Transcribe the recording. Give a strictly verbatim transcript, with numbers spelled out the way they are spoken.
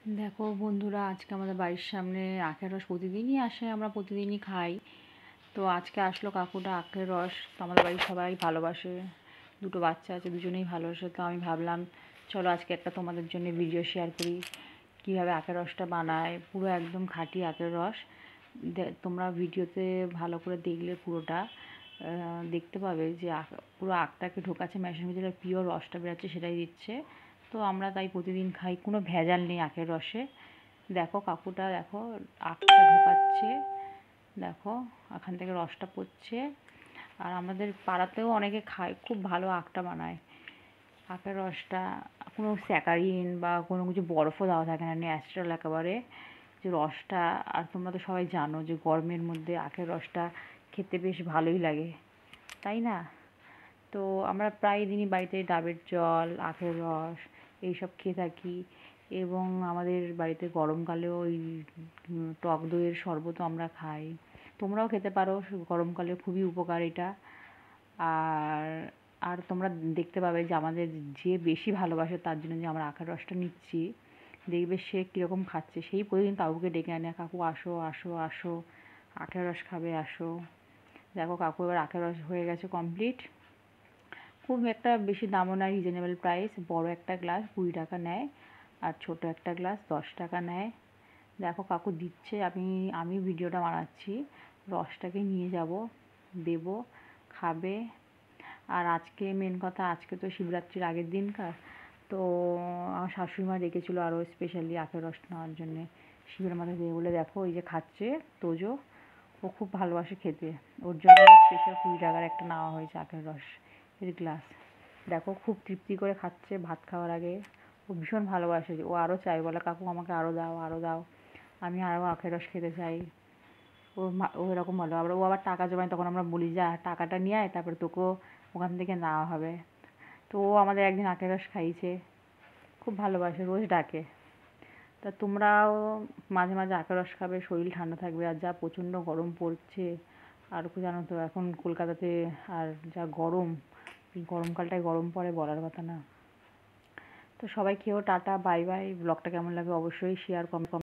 দেখো বন্ধুরা, আজকে আমাদের বাড়ির সামনে আখের রস প্রতিদিনই আসে, আমরা প্রতিদিনই খাই। তো আজকে আসলো কাকুটা আখের রস। তো আমাদের বাড়ির সবাই ভালোবাসে, দুটো বাচ্চা আছে, দুজনেই ভালোবাসে। তো আমি ভাবলাম চলো আজকে একটা তোমাদের জন্য ভিডিও শেয়ার করি, কীভাবে আখের রসটা বানায়। পুরো একদম খাঁটি আখের রস। তোমরা ভিডিওতে ভালো করে দেখলে পুরোটা দেখতে পাবে যে পুরো আখটাকে ঢোকাচ্ছে মেশিনের ভিতরে, পিওর রসটা বেরোচ্ছে, সেটাই দিচ্ছে। তো আমরা তাই প্রতিদিন খাই, কোনো ভেজাল নেই আখের রসে। দেখো কাকুটা, দেখো আখটা ঢোকাচ্ছে, দেখো এখান থেকে রসটা পড়ছে। আর আমাদের পাড়াতেও অনেকে খায়, খুব ভালো আখটা বানায়। আখের রসটা কোনো স্যাকারিন বা কোনো কিছু বরফও দেওয়া থাকে না, ন্যাচারাল একেবারে যে রসটা। আর তোমরা তো সবাই জানো যে গরমের মধ্যে আখের রসটা খেতে বেশ ভালোই লাগে, তাই না? তো আমরা প্রায় দিনই বাড়িতে ডাবের জল, আখের রস এইসব খেয়ে থাকি। এবং আমাদের বাড়িতে গরমকালেও ওই টক দইয়ের শরবতও আমরা খাই। তোমরাও খেতে পারো, গরমকালে খুবই উপকার এটা। আর আর তোমরা দেখতে পাবে যে আমাদের যে বেশি ভালোবাসে তার জন্য যে আমরা আখের রসটা নিচ্ছি, দেখবে সে কীরকম খাচ্ছে। সেই প্রতিদিন কাকুকে ডেকে আনে, কাকু আসো আসো আসো, আখের রস খাবে আসো। দেখো কাকু এবার আখের রস হয়ে গেছে কমপ্লিট। খুব একটা বেশি দামও নয়, রিজনেবল প্রাইস। বড় একটা গ্লাস কুড়ি টাকা নেয়, আর ছোট একটা গ্লাস দশ টাকা নেয়। দেখো কাকু দিচ্ছে, আমি আমি ভিডিওটা বানাচ্ছি। রসটাকে নিয়ে যাব, দেব, খাবে। আর আজকে মেন কথা, আজকে তো শিবরাত্রির আগের দিনকার। তো আমার শাশুড়িমা ডেকেছিলো আরও স্পেশালি আখের রস নেওয়ার জন্যে, শিবের মাথায় দিয়ে বলে। দেখো এই যে খাচ্ছে তোজো, ও খুব ভালোবাসে খেতে, ওর জন্য স্পেশাল কুড়ি টাকার একটা নেওয়া হয়েছে আখের রস এর গ্লাস। দেখো খুব তৃপ্তি করে খাচ্ছে ভাত খাওয়ার আগে। ও ভীষণ ভালোবাসে, ও আরও চাই, বলে কাকু আমাকে আরও দাও আরও দাও, আমি আরও আখের রস খেতে চাই। ও ও এরকম বলে। আবার ও আবার টাকা জমায়, তখন আমরা বলি যা টাকাটা নিয়ে আয়, তারপরে তোকেও ওখান থেকে নেওয়া হবে। তো ও আমাদের একদিন আখের রস খাইয়েছে, খুব ভালোবাসে, রোজ ডাকে। তা তোমরাও মাঝে মাঝে আখের রস খাবে, শরীর ঠান্ডা থাকবে। আর যা প্রচণ্ড গরম পড়ছে, আর কি জানো তো এখন কলকাতাতে আর যা গরম, এই গরমকালটায় গরম পড়ে বলার কথা না। তো সবাই খেয়েও টাটা বাই বাই। ব্লগটা কেমন লাগে অবশ্যই শেয়ার কমেন্ট